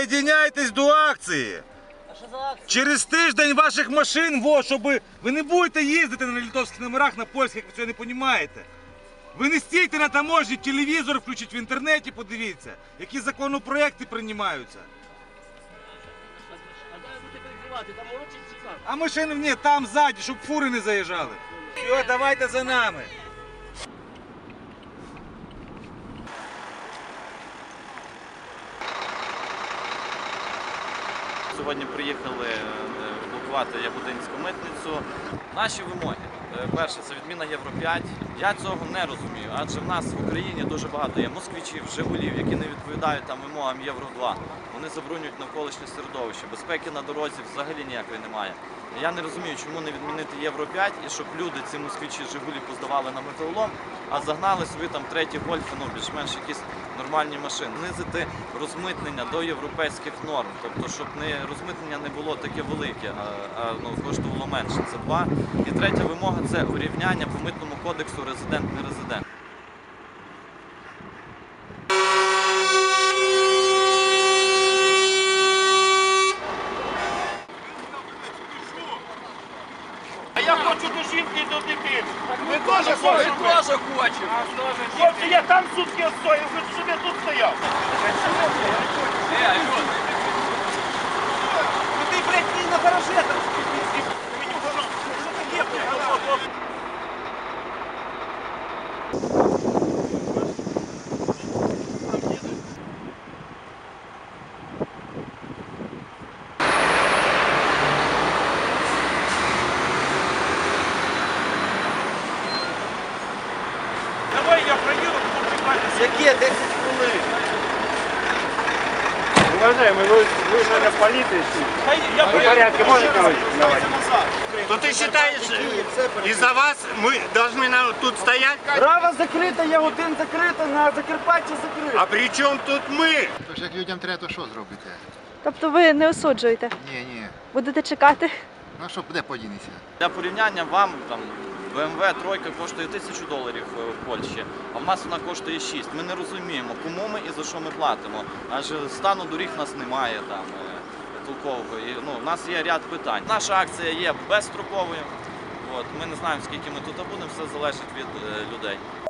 Присоединяйтесь до акції. А що за акція? Через тиждень ваших машин, щоб ви не будете їздити на литовських номерах, на польських, ви цього не розумієте. Ви не стійте на таможні, телевізор включіть в інтернеті, подивіться, які законопроекти приймаються. А де будете відкривати? Там урочить цікаво. А машини ні, там ззаді, щоб фури не заїжджали. Все, давайте за нами. Сьогодні приїхали блокувати Ягодинську митницю. Наші вимоги. Перше, це відміна Євро-5. Я цього не розумію, адже в нас в Україні дуже багато є москвичів, жигулів, які не відповідають вимогам Євро-2. Вони забруднюють навколишнє середовище. Безпеки на дорозі взагалі ніякої немає. Я не розумію, чому не відмінити Євро-5 і щоб люди, ці москвичі, жигулі поздавали на металолом, а загнали собі там треті гольфи, більш-менш якісь нормальні машини. Знизити розмитнення до європейських норм, тобто, щоб розмитнення не було таке велике, а коштувало менше. Це два. І третя вимога – це урівняння по митному кодексу резидент-нерезидент. А я хочу до жінки і до дитини. Ви теж хочете? Ми теж хочемо. Хлопці, я там сутки стою, хочу, щоб я тут стояв. Ти, блядь, не на гараже там. Мені воно, що таке, блядь? Давай я проїду, буду чекати. Яке 10 хвилин? Уважаемый, вы же на полиции. Я В порядке, можете вы давать? То ты считаешь, из-за вас мы должны тут стоять? Рава закрита, Ягодин закрита, на Закарпатті закрита. А при чем тут мы? Тож як людям треба, то що зробити? Тобто ви не осуджуєте? Ні. Будете чекати? Ну а що, де подінеться? Для порівняння вам BMW тройка коштує $1000 в Польщі, а в нас вона коштує 6. Ми не розуміємо, кому ми і за що ми платимо. Адже стану доріг в нас немає толкового. І, в нас є ряд питань. Наша акція є безстроковою. Ми не знаємо, скільки ми тут будемо, все залежить від людей.